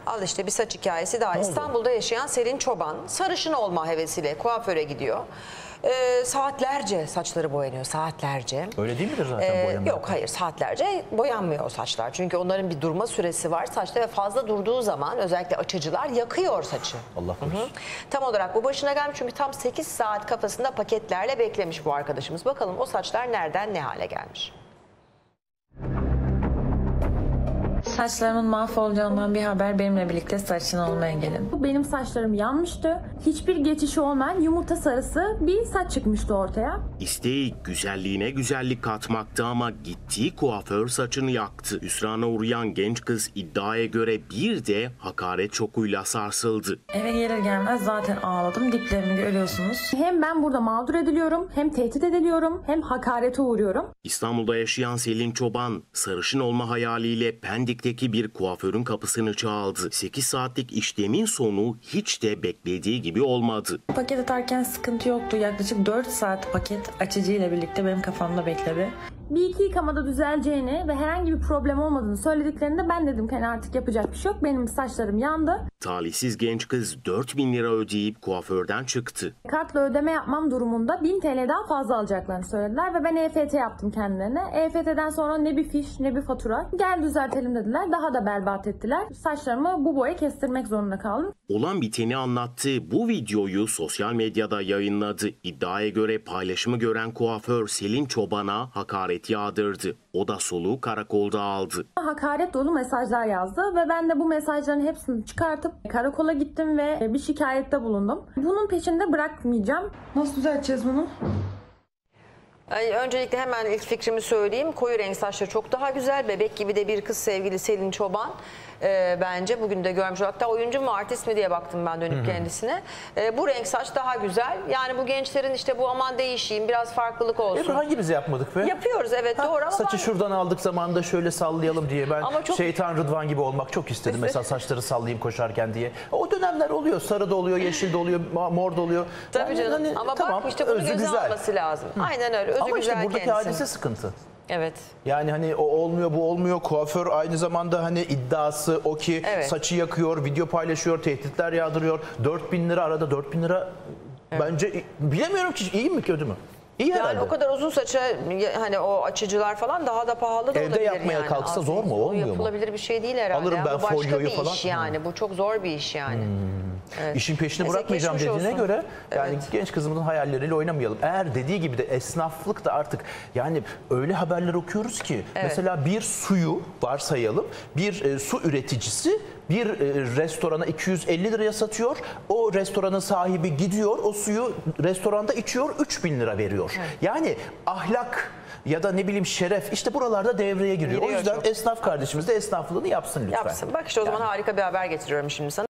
Al işte bir saç hikayesi daha. İstanbul'da yaşayan Selin Çoban sarışın olma hevesiyle kuaföre gidiyor. Saatlerce saçları boyanıyor, saatlerce. Öyle değil midir zaten boyanma? Yok hayır, saatlerce boyanmıyor o saçlar. Çünkü onların bir durma süresi var saçta ve fazla durduğu zaman özellikle açıcılar yakıyor saçı. Allah korusun. Tam olarak bu başına gelmiş çünkü tam 8 saat kafasında paketlerle beklemiş bu arkadaşımız. Bakalım o saçlar nereden ne hale gelmiş? Saçlarımın mahvolacağından bir haber, benimle birlikte sarışın olmaya gelin. Benim saçlarım yanmıştı. Hiçbir geçişi olmayan yumurta sarısı bir saç çıkmıştı ortaya. İsteği güzelliğine güzellik katmaktı ama gittiği kuaför saçını yaktı. Hüsrana uğrayan genç kız iddiaya göre bir de hakaret şokuyla sarsıldı. Eve gelir gelmez zaten ağladım. Diplerimi görüyorsunuz. Hem ben burada mağdur ediliyorum, hem tehdit ediliyorum, hem hakarete uğruyorum. İstanbul'da yaşayan Selin Çoban sarışın olma hayaliyle Pendik'teki bir kuaförün kapısını çaldı. 8 saatlik işlemin sonu hiç de beklediği gibi olmadı. Paket atarken sıkıntı yoktu. Yaklaşık 4 saat paket açıcıyla birlikte benim kafamda bekledi. Bir iki yıkamada düzeleceğini ve herhangi bir problem olmadığını söylediklerinde ben dedim ki artık yapacak bir şey yok. Benim saçlarım yandı. Talihsiz genç kız 4.000 lira ödeyip kuaförden çıktı. Kartla ödeme yapmam durumunda 1000 TL daha fazla alacaklarını söylediler ve ben EFT yaptım kendilerine. EFT'den sonra ne bir fiş ne bir fatura. Gel düzeltelim dediler. Daha da berbat ettiler. Saçlarımı bu boya kestirmek zorunda kaldım. Olan biteni anlattığı bu videoyu sosyal medyada yayınladı. İddiaya göre paylaşımı gören kuaför Selin Çoban'a hakaret yağdırdı. O da soluğu karakolda aldı. Hakaret dolu mesajlar yazdı ve ben de bu mesajların hepsini çıkartıp karakola gittim ve bir şikayette bulundum. Bunun peşinde bırakmayacağım. Nasıl düzelteceğiz bunu? Öncelikle hemen ilk fikrimi söyleyeyim. Koyu renk saçları çok daha güzel. Bebek gibi de bir kız sevgili Selin Çoban. Bence bugün de görmüş. Hatta oyuncu mu artist mi diye baktım ben dönüp kendisine. Bu renk saç daha güzel. Yani bu gençlerin işte bu aman değişeyim biraz farklılık olsun. Hangimiz yapmadık be? Yapıyoruz evet doğru ama saçı şuradan aldık zamanında şöyle sallayalım diye ben çok... Şeytan Rıdvan gibi olmak çok istedim. Mesela saçları sallayayım koşarken diye. O dönemler oluyor. Sarı da oluyor, yeşil de oluyor, mor da oluyor. Tabii canım ama tamam, bak işte bunu göze alması lazım. Aynen öyle. Özü ama güzel işte buradaki kendisi. hadise sıkıntı. Evet. Yani hani o olmuyor bu olmuyor. Kuaför aynı zamanda hani iddiası o ki saçı yakıyor, video paylaşıyor, tehditler yağdırıyor. 4.000 lira arada 4.000 lira bence bilemiyorum ki iyi mi kötü mü? İyi yani herhalde. o kadar uzun saça hani o açıcılar falan daha da pahalı da olabilir. Evde yapmaya yani. kalksa zor mu? Olmuyor mu? Yapılabilir bir şey değil herhalde. Alırım ben bu başka folyoyu bir falan. iş yani. Bu çok zor bir iş yani. Evet. İşin peşini bırakmayacağım geçmiş dediğine olsun. göre yani genç kızımızın hayalleriyle oynamayalım. Eğer dediği gibi de esnaflık da artık yani öyle haberler okuyoruz ki mesela bir suyu varsayalım bir su üreticisi bir restorana 250 liraya satıyor. O restoranın sahibi gidiyor o suyu restoranda içiyor 3.000 lira veriyor. Yani ahlak ya da ne bileyim şeref işte buralarda devreye giriyor. O yüzden esnaf kardeşimiz de esnaflığını yapsın lütfen. Yapsın. Bak işte o zaman harika bir haber getiriyorum şimdi sana.